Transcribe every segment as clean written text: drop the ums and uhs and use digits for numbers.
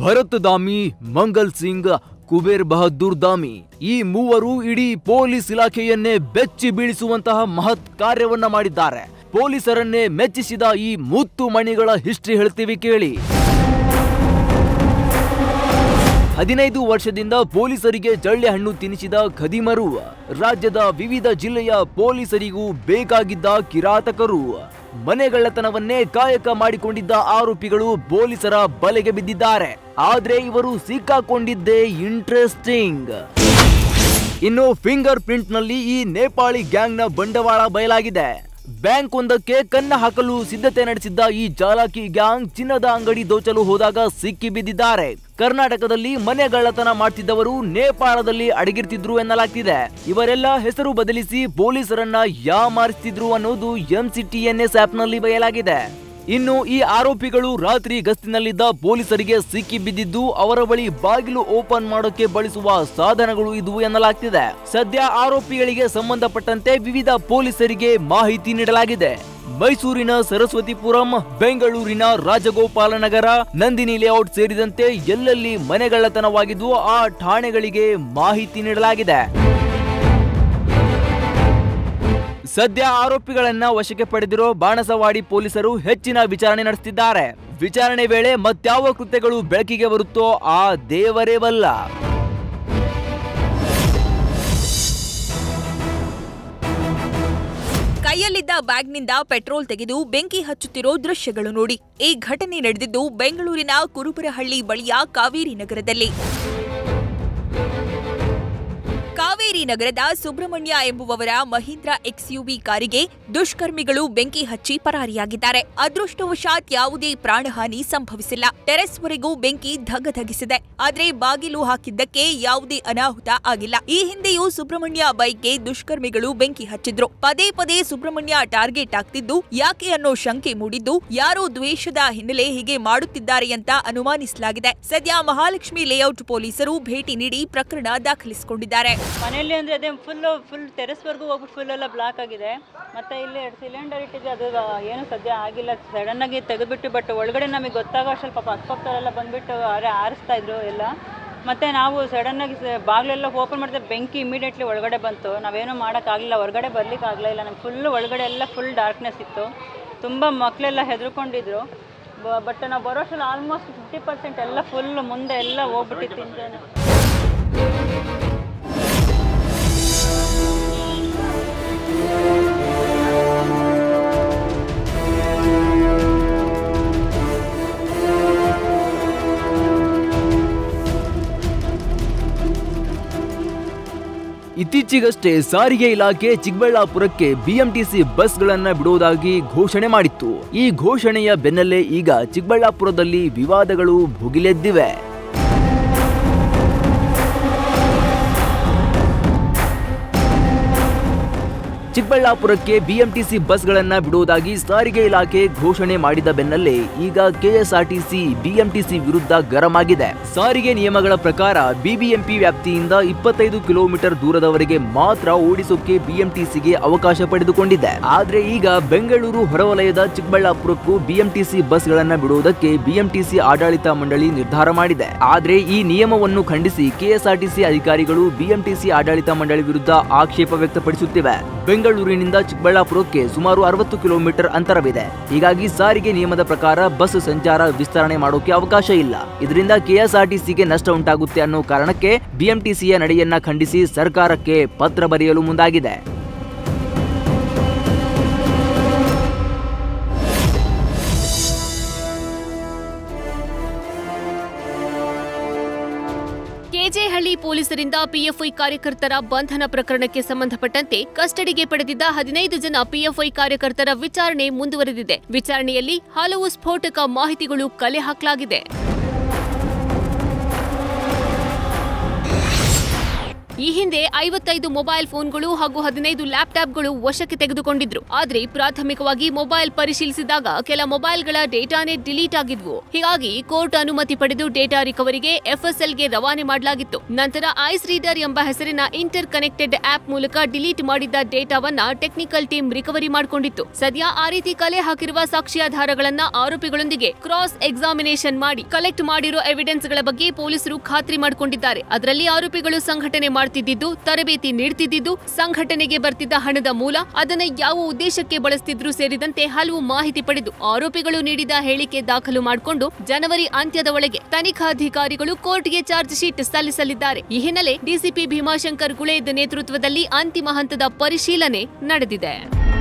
ಭರತ್ ದಾಮಿ, ಮಂಗಲ್ ಸಿಂಗ್, ಕುಬೇರ್ ಬಹದ್ದೂರ್ ದಾಮಿ ಈ ಮೂವರು ಇಡೀ ಪೊಲೀಸ್ ಇಲಾಖೆಯನ್ನೇ ಬೆಚ್ಚಿ ಬೀಳಿಸುವಂತಹ ಮಹತ್ ಕಾರ್ಯವನ್ನ ಮಾಡಿದ್ದಾರೆ. ಪೊಲೀಸರನ್ನೇ ಮೆಚ್ಚಿಸಿದ ಈ ಮುತ್ತು ಮಣಿಗಳ ಹಿಸ್ಟ್ರಿ ಹೇಳ್ತೀವಿ ಕೇಳಿ. 15 ವರ್ಷದಿಂದ ಪೊಲೀಸರಿಗೆ ಜಳ್ಳೆ ಹಣ್ಣು ತಿನ್ನಿಸಿದ ಖದೀಮರು, ರಾಜ್ಯದ ವಿವಿಧ ಜಿಲ್ಲೆಯ ಪೊಲೀಸರಿಗೂ ಬೇಕಾಗಿದ್ದ ಕಿರಾತಕರು, ಮನೆಗಳ್ಳತನವನ್ನೇ ಕಾಯಕ ಮಾಡಿಕೊಂಡಿದ್ದ ಆರೋಪಿಗಳು ಪೊಲೀಸರ ಬಲೆಗೆ ಬಿದ್ದಿದ್ದಾರೆ. ಆದ್ರೆ ಇವರು ಸಿಕ್ಕಾಕೊಂಡಿದ್ದೇ ಇಂಟ್ರೆಸ್ಟಿಂಗ್. ಇನ್ನು ಫಿಂಗರ್ ಪ್ರಿಂಟ್ ನಲ್ಲಿ ಈ ನೇಪಾಳಿ ಗ್ಯಾಂಗ್ ನ ಬಂಡವಾಳ ಬಯಲಾಗಿದೆ. ಬ್ಯಾಂಕ್ ಒಂದಕ್ಕೆ ಕನ್ನ ಹಾಕಲು ಸಿದ್ಧತೆ ನಡೆಸಿದ್ದ ಈ ಜಾಲಾಕಿ ಗ್ಯಾಂಗ್ ಚಿನ್ನದ ಅಂಗಡಿ ದೋಚಲು ಹೋದಾಗ ಸಿಕ್ಕಿ ಬಿದ್ದಿದ್ದಾರೆ. ಕರ್ನಾಟಕದಲ್ಲಿ ಮನೆಗಳ್ಳತನ ಮಾಡ್ತಿದ್ದವರು ನೇಪಾಳದಲ್ಲಿ ಅಡಗಿರ್ತಿದ್ರು ಎನ್ನಲಾಗ್ತಿದೆ. ಇವರೆಲ್ಲ ಹೆಸರು ಬದಲಿಸಿ ಪೊಲೀಸರನ್ನ ಯಾಮಾರಿಸ್ತಿದ್ರು ಅನ್ನೋದು MCTNS ಆಪ್ ನಲ್ಲಿ ಬಯಲಾಗಿದೆ. ಇನ್ನು ಈ ಆರೋಪಿಗಳು ರಾತ್ರಿ ಗಸ್ತಿನಲ್ಲಿದ್ದ ಪೊಲೀಸರಿಗೆ ಸಿಕ್ಕಿ ಬಿದ್ದಿದ್ದು ಅವರ ಬಳಿ ಬಾಗಿಲು ಓಪನ್ ಮಾಡೋಕೆ ಬಳಸುವ ಸಾಧನಗಳು ಇದ್ವು ಎನ್ನಲಾಗ್ತಿದೆ. ಸದ್ಯ ಆರೋಪಿಗಳಿಗೆ ಸಂಬಂಧಪಟ್ಟಂತೆ ವಿವಿಧ ಪೊಲೀಸರಿಗೆ ಮಾಹಿತಿ ನೀಡಲಾಗಿದೆ. ಮೈಸೂರಿನ ಸರಸ್ವತಿಪುರಂ, ಬೆಂಗಳೂರಿನ ರಾಜಗೋಪಾಲನಗರ, ನಂದಿನಿ ಲೇಔಟ್ ಸೇರಿದಂತೆ ಎಲ್ಲೆಲ್ಲಿ ಮನೆಗಳ್ಳತನವಾಗಿದ್ವೋ ಆ ಠಾಣೆಗಳಿಗೆ ಮಾಹಿತಿ ನೀಡಲಾಗಿದೆ. ಸದ್ಯ ಆರೋಪಿಗಳನ್ನ ವಶಕ್ಕೆ ಪಡೆದಿರೋ ಬಾಣಸವಾಡಿ ಪೊಲೀಸರು ಹೆಚ್ಚಿನ ವಿಚಾರಣೆ ನಡೆಸುತ್ತಿದ್ದಾರೆ. ವಿಚಾರಣೆ ವೇಳೆ ಮತ್ಯಾವ ಕೃತ್ಯಗಳು ಬೆಳಕಿಗೆ ಬರುತ್ತೋ ಆ ದೇವರೇ ಬಲ್ಲ. ಕೈಯಲ್ಲಿದ್ದ ಬ್ಯಾಗ್ನಿಂದ ಪೆಟ್ರೋಲ್ ತೆಗೆದು ಬೆಂಕಿ ಹಚ್ಚುತ್ತಿರೋ ದೃಶ್ಯಗಳು ನೋಡಿ. ಈ ಘಟನೆ ನಡೆದಿದ್ದು ಬೆಂಗಳೂರಿನ ಕುರುಬರಹಳ್ಳಿ ಬಳಿಯ ಕಾವೇರಿ ನಗರದಲ್ಲಿ. ಕಾವೇರಿ ನಗರದ ಸುಬ್ರಹ್ಮಣ್ಯ ಎಂಬುವವರ ಮಹೀಂದ್ರ XUV ಕಾರಿಗೆ ದುಷ್ಕರ್ಮಿಗಳು ಬೆಂಕಿ ಹಚ್ಚಿ ಪರಾರಿಯಾಗಿದ್ದಾರೆ. ಅದೃಷ್ಟವಶಾತ್ ಯಾವುದೇ ಪ್ರಾಣಹಾನಿ ಸಂಭವಿಸಿಲ್ಲ. ಟೆರೆಸ್ವರೆಗೂ ಬೆಂಕಿ ಧಗಧಗಿಸಿದೆ. ಆದ್ರೆ ಬಾಗಿಲು ಹಾಕಿದ್ದಕ್ಕೆ ಯಾವುದೇ ಅನಾಹುತ ಆಗಿಲ್ಲ. ಈ ಹಿಂದೆಯೂ ಸುಬ್ರಹ್ಮಣ್ಯ ಬೈಕ್ಗೆ ದುಷ್ಕರ್ಮಿಗಳು ಬೆಂಕಿ ಹಚ್ಚಿದ್ರು. ಪದೇ ಪದೇ ಸುಬ್ರಹ್ಮಣ್ಯ ಟಾರ್ಗೆಟ್ ಆಗ್ತಿದ್ದು ಯಾಕೆ ಅನ್ನೋ ಶಂಕೆ ಮೂಡಿದ್ದು, ಯಾರೋ ದ್ವೇಷದ ಹಿನ್ನೆಲೆ ಹೀಗೆ ಮಾಡುತ್ತಿದ್ದಾರೆ ಅಂತ ಅನುಮಾನಿಸಲಾಗಿದೆ. ಸದ್ಯ ಮಹಾಲಕ್ಷ್ಮಿ ಲೇಔಟ್ ಪೊಲೀಸರು ಭೇಟಿ ನೀಡಿ ಪ್ರಕರಣ ದಾಖಲಿಸಿಕೊಂಡಿದ್ದಾರೆ. ಮನೆಯಲ್ಲಿ ಅಂದರೆ ಅದೇ ಫುಲ್ ಟೆರೆಸ್ವರೆಗೂ ಹೋಗ್ಬಿಟ್ಟು ಫುಲ್ ಎಲ್ಲ ಬ್ಲಾಕ್ ಆಗಿದೆ. ಮತ್ತು ಇಲ್ಲಿ 2 ಸಿಲಿಂಡರ್ ಇಟ್ಟಿದೆ, ಅದು ಏನು ಸದ್ಯ ಆಗಿಲ್ಲ. ಸಡನ್ನಾಗಿ ತೆಗೆದುಬಿಟ್ಟು, ಬಟ್ ಒಳಗಡೆ ನಮಗೆ ಗೊತ್ತಾಗೋ ಅಷ್ಟಲ್ಲಿ ಪಾಪ ಅಕ್ಕಪಕ್ಕದವರೆಲ್ಲ ಬಂದುಬಿಟ್ಟು ಆರಿಸ್ತಾ ಇದ್ರು ಎಲ್ಲ. ಮತ್ತು ನಾವು ಸಡನ್ನಾಗಿ ಬಾಗಿಲೆಲ್ಲ ಓಪನ್ ಮಾಡಿದ್ರೆ ಬೆಂಕಿ ಇಮಿಡಿಯೇಟ್ಲಿ ಒಳಗಡೆ ಬಂತು. ನಾವೇನೂ ಮಾಡೋಕ್ಕಾಗಲಿಲ್ಲ, ಹೊರಗಡೆ ಬರ್ಲಿಕ್ಕೆ ಆಗಲಿಲ್ಲ. ನಮ್ಗೆ ಫುಲ್ ಒಳಗಡೆ ಎಲ್ಲ ಫುಲ್ ಡಾರ್ಕ್ನೆಸ್ ಇತ್ತು. ತುಂಬ ಮಕ್ಕಳೆಲ್ಲ ಹೆದರ್ಕೊಂಡಿದ್ರು. ಬಟ್ ನಾವು ಬರೋಷ್ಟರಲ್ಲಿ ಆಲ್ಮೋಸ್ಟ್ 50% ಎಲ್ಲ ಫುಲ್ ಮುಂದೆ ಎಲ್ಲ ಹೋಗ್ಬಿಟ್ಟಿತ್ತು ಇಂಜನ್. ಇತ್ತೀಚೆಗಷ್ಟೇ ಸಾರಿಗೆ ಇಲಾಖೆ ಚಿಕ್ಕಬಳ್ಳಾಪುರಕ್ಕೆ BMTC ಬಸ್ಗಳನ್ನ ಬಿಡುವುದಾಗಿ ಘೋಷಣೆ ಮಾಡಿತ್ತು. ಈ ಘೋಷಣೆಯ ಬೆನ್ನಲ್ಲೇ ಈಗ ಚಿಕ್ಕಬಳ್ಳಾಪುರದಲ್ಲಿ ವಿವಾದಗಳು ಭುಗಿಲೆದ್ದಿವೆ. ಚಿಕ್ಕಬಳ್ಳಾಪುರಕ್ಕೆ BMTC ಬಸ್ಗಳನ್ನ ಬಿಡುವುದಾಗಿ ಸಾರಿಗೆ ಇಲಾಖೆ ಘೋಷಣೆ ಮಾಡಿದ ಬೆನ್ನಲ್ಲೇ ಈಗ KSRTC BMTC ವಿರುದ್ಧ ಗರಂ ಆಗಿದೆ. ಸಾರಿಗೆ ನಿಯಮಗಳ ಪ್ರಕಾರ BBMP ವ್ಯಾಪ್ತಿಯಿಂದ 25 ಕಿಲೋಮೀಟರ್ ದೂರದವರೆಗೆ ಮಾತ್ರ ಓಡಿಸೋಕೆ BMTCಗೆ ಅವಕಾಶ ಪಡೆದುಕೊಂಡಿದೆ. ಆದ್ರೆ ಈಗ ಬೆಂಗಳೂರು ಹೊರವಲಯದ ಚಿಕ್ಕಬಳ್ಳಾಪುರಕ್ಕೂ BMTC ಬಸ್ಗಳನ್ನ ಬಿಡುವುದಕ್ಕೆ BMTC ಆಡಳಿತ ಮಂಡಳಿ ನಿರ್ಧಾರ ಮಾಡಿದೆ. ಆದ್ರೆ ಈ ನಿಯಮವನ್ನು ಖಂಡಿಸಿ KSRTC ಅಧಿಕಾರಿಗಳು BMTC ಆಡಳಿತ ಮಂಡಳಿ ವಿರುದ್ಧ ಆಕ್ಷೇಪ ವ್ಯಕ್ತಪಡಿಸುತ್ತಿವೆ. ಬೆಂಗಳೂರಿನಿಂದ ಚಿಕ್ಕಬಳ್ಳಾಪುರಕ್ಕೆ ಸುಮಾರು 60 ಕಿಲೋಮೀಟರ್ ಅಂತರವಿದೆ. ಹೀಗಾಗಿ ಸಾರಿಗೆ ನಿಯಮದ ಪ್ರಕಾರ ಬಸ್ ಸಂಚಾರ ವಿಸ್ತರಣೆ ಮಾಡೋಕೆ ಅವಕಾಶ ಇಲ್ಲ. ಇದರಿಂದ KSRTCಗೆ ನಷ್ಟ ಉಂಟಾಗುತ್ತೆ ಅನ್ನೋ ಕಾರಣಕ್ಕೆ BMTCಯ ನಡೆಯನ್ನ ಖಂಡಿಸಿ ಸರ್ಕಾರಕ್ಕೆ ಪತ್ರ ಬರೆಯಲು ಮುಂದಾಗಿದೆ. ಕೆಜೆಹಳ್ಳಿ ಪೊಲೀಸರಿಂದ PFI ಕಾರ್ಯಕರ್ತರ ಬಂಧನ ಪ್ರಕರಣಕ್ಕೆ ಸಂಬಂಧಪಟ್ಟಂತೆ ಕಸ್ಟಡಿಗೆ ಪಡೆದಿದ್ದ 15 ಜನ PFI ಕಾರ್ಯಕರ್ತರ ವಿಚಾರಣೆ ಮುಂದುವರೆದಿದೆ. ವಿಚಾರಣೆಯಲ್ಲಿ ಹಲವು ಸ್ಫೋಟಕ ಮಾಹಿತಿಗಳು ಕಲೆ ಹಾಕಲಾಗಿದೆ. ಈ ಹಿಂದೆ 55 ಮೊಬೈಲ್ ಫೋನ್ಗಳು ಹಾಗೂ 15 ಲ್ಯಾಪ್ಟಾಪ್ಗಳು ವಶಕ್ಕೆ ತೆಗೆದುಕೊಂಡಿದ್ರು. ಆದ್ರೆ ಪ್ರಾಥಮಿಕವಾಗಿ ಮೊಬೈಲ್ ಪರಿಶೀಲಿಸಿದಾಗ ಕೆಲ ಮೊಬೈಲ್ಗಳ ಡೇಟಾನೇ ಡಿಲೀಟ್ ಆಗಿದ್ವು. ಹೀಗಾಗಿ ಕೋರ್ಟ್ ಅನುಮತಿ ಪಡೆದು ಡೇಟಾ ರಿಕವರಿಗೆ FSLಗೆ ರವಾನೆ ಮಾಡಲಾಗಿತ್ತು. ನಂತರ ಐಸ್ ರೀಡರ್ ಎಂಬ ಹೆಸರಿನ ಇಂಟರ್ ಕನೆಕ್ಟೆಡ್ ಆಪ್ ಮೂಲಕ ಡಿಲೀಟ್ ಮಾಡಿದ್ದ ಡೇಟಾವನ್ನ ಟೆಕ್ನಿಕಲ್ ಟೀಮ್ ರಿಕವರಿ ಮಾಡಿಕೊಂಡಿತ್ತು. ಸದ್ಯ ಆ ರೀತಿ ಕಲೆ ಹಾಕಿರುವ ಸಾಕ್ಷ್ಯಾಧಾರಗಳನ್ನ ಆರೋಪಿಗಳೊಂದಿಗೆ ಕ್ರಾಸ್ ಎಕ್ಸಾಮಿನೇಷನ್ ಮಾಡಿ ಕಲೆಕ್ಟ್ ಮಾಡಿರೋ ಎವಿಡೆನ್ಸ್ಗಳ ಬಗ್ಗೆ ಪೊಲೀಸರು ಖಾತ್ರಿ ಮಾಡಿಕೊಂಡಿದ್ದಾರೆ. ಅದರಲ್ಲಿ ಆರೋಪಿಗಳು ಸಂಘಟನೆ ಮಾಡ್ತಿದ್ದು, ತರಬೇತಿ ನೀಡುತ್ತಿದ್ದು, ಸಂಘಟನೆಗೆ ಬರ್ತಿದ್ದ ಹಣದ ಮೂಲ, ಅದನ್ನ ಯಾವ ಉದ್ದೇಶಕ್ಕೆ ಬಳಸ್ತಿದ್ರು ಸೇರಿದಂತೆ ಹಲವು ಮಾಹಿತಿ ಪಡೆದು ಆರೋಪಿಗಳು ನೀಡಿದ ಹೇಳಿಕೆ ದಾಖಲು ಮಾಡಿಕೊಂಡು ಜನವರಿ ಅಂತ್ಯದ ಒಳಗೆ ತನಿಖಾಧಿಕಾರಿಗಳು ಕೋರ್ಟ್ಗೆ ಚಾರ್ಜ್ ಶೀಟ್ ಸಲ್ಲಿಸಲಿದ್ದಾರೆ. ಈ ಹಿನ್ನೆಲೆ ಡಿಸಿಪಿ ಭೀಮಾಶಂಕರ್ ಗುಳೇದ್ ನೇತೃತ್ವದಲ್ಲಿ ಅಂತಿಮ ಹಂತದ ಪರಿಶೀಲನೆ ನಡೆದಿದೆ.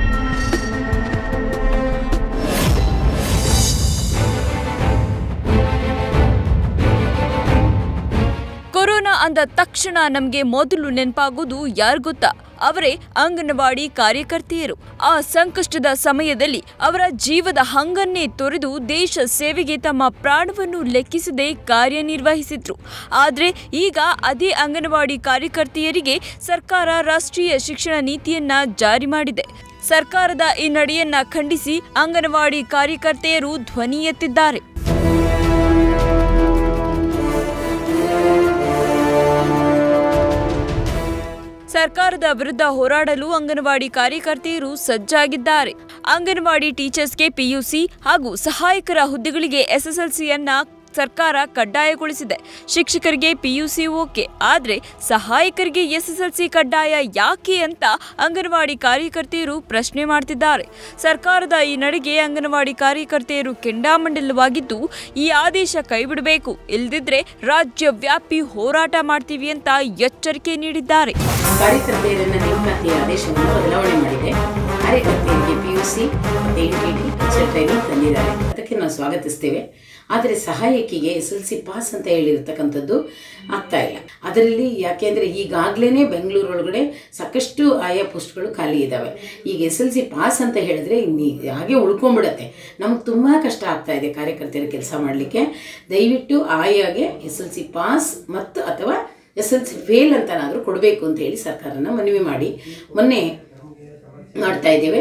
ಕೊರೋನಾ ಅಂದ ತಕ್ಷಣ ನಮಗೆ ಮೊದಲು ನೆನಪಾಗೋದು ಯಾರು ಗೊತ್ತಾ? ಅವರೇ ಅಂಗನವಾಡಿ ಕಾರ್ಯಕರ್ತೆಯರು. ಆ ಸಂಕಷ್ಟದ ಸಮಯದಲ್ಲಿ ಅವರ ಜೀವದ ಹಂಗನ್ನೇ ತೊರೆದು ದೇಶ ಸೇವೆಗೆ ತಮ್ಮ ಪ್ರಾಣವನ್ನು ಲೆಕ್ಕಿಸದೆ ಕಾರ್ಯನಿರ್ವಹಿಸಿದ್ರು. ಆದರೆ ಈಗ ಅದೇ ಅಂಗನವಾಡಿ ಕಾರ್ಯಕರ್ತೆಯರಿಗೆ ಸರ್ಕಾರ ರಾಷ್ಟ್ರೀಯ ಶಿಕ್ಷಣ ನೀತಿಯನ್ನ ಜಾರಿ ಮಾಡಿದೆ. ಸರ್ಕಾರದ ಈ ನಡೆಯನ್ನ ಖಂಡಿಸಿ ಅಂಗನವಾಡಿ ಕಾರ್ಯಕರ್ತೆಯರು ಧ್ವನಿ ಎತ್ತಿದ್ದಾರೆ. ಸರ್ಕಾರದ ವಿರುದ್ಧ ಹೋರಾಡಲು ಅಂಗನವಾಡಿ ಕಾರ್ಯಕರ್ತೆಯರು ಸಜ್ಜಾಗಿದ್ದಾರೆ. ಅಂಗನವಾಡಿ ಟೀಚರ್ಸ್ಗೆ PUC ಹಾಗೂ ಸಹಾಯಕರ ಹುದ್ದೆಗಳಿಗೆ SSLCಯನ್ನ ಸರ್ಕಾರ ಕಡ್ಡಾಯಗೊಳಿಸಿದೆ. ಶಿಕ್ಷಕರಿಗೆ PUC ಓಕೆ, ಆದರೆ ಸಹಾಯಕರಿಗೆ SSLC ಕಡ್ಡಾಯ ಯಾಕೆ ಅಂತ ಅಂಗನವಾಡಿ ಕಾರ್ಯಕರ್ತೆಯರು ಪ್ರಶ್ನೆ ಮಾಡ್ತಿದ್ದಾರೆ. ಸರ್ಕಾರದ ಈ ನಡೆಗೆ ಅಂಗನವಾಡಿ ಕಾರ್ಯಕರ್ತೆಯರು ಕೆಂಡಾಮಂಡಲವಾಗಿದ್ದು, ಈ ಆದೇಶ ಕೈಬಿಡಬೇಕು, ಇಲ್ಲದಿದ್ರೆ ರಾಜ್ಯವ್ಯಾಪಿ ಹೋರಾಟ ಮಾಡ್ತೀವಿ ಅಂತ ಎಚ್ಚರಿಕೆ ನೀಡಿದ್ದಾರೆ. ಕಾರ್ಯಕರ್ತೆಯರನ್ನ ನೇಮಕಾತಿಯ ಆದೇಶವನ್ನು ಬದಲಾವಣೆ ಮಾಡಿದೆ. ಕಾರ್ಯಕರ್ತೆಯರಿಗೆ PUC, NTT ಟ್ರೈನಿಂಗ್ ತಂದಿದ್ದಾರೆ. ಅದಕ್ಕೆ ನಾವು ಸ್ವಾಗತಿಸ್ತೇವೆ. ಆದರೆ ಸಹಾಯಕಿಗೆ SSLC ಪಾಸ್ ಅಂತ ಹೇಳಿರ್ತಕ್ಕಂಥದ್ದು ಆಗ್ತಾ ಇಲ್ಲ. ಅದರಲ್ಲಿ ಯಾಕೆಂದರೆ ಈಗಾಗಲೇ ಬೆಂಗಳೂರೊಳಗಡೆ ಸಾಕಷ್ಟು ಆಯಾ ಪೋಸ್ಟ್ಗಳು ಖಾಲಿ ಇದ್ದಾವೆ. ಈಗ SSLC ಪಾಸ್ ಅಂತ ಹೇಳಿದ್ರೆ ಹಾಗೆ ಉಳ್ಕೊಂಡ್ಬಿಡತ್ತೆ. ನಮಗೆ ತುಂಬ ಕಷ್ಟ ಆಗ್ತಾ ಇದೆ ಕಾರ್ಯಕರ್ತೆಯರ ಕೆಲಸ ಮಾಡಲಿಕ್ಕೆ. ದಯವಿಟ್ಟು ಆಯಾಗೆ SSLC ಪಾಸ್ ಮತ್ತು ಅಥವಾ SSLC ಫೇಲ್ ಅಂತನಾದರೂ ಕೊಡಬೇಕು ಅಂತ ಹೇಳಿ ಸರ್ಕಾರನ ಮನವಿ ಮಾಡಿ ಮೊನ್ನೆ ಮಾಡ್ತಾ ಇದ್ದೇವೆ.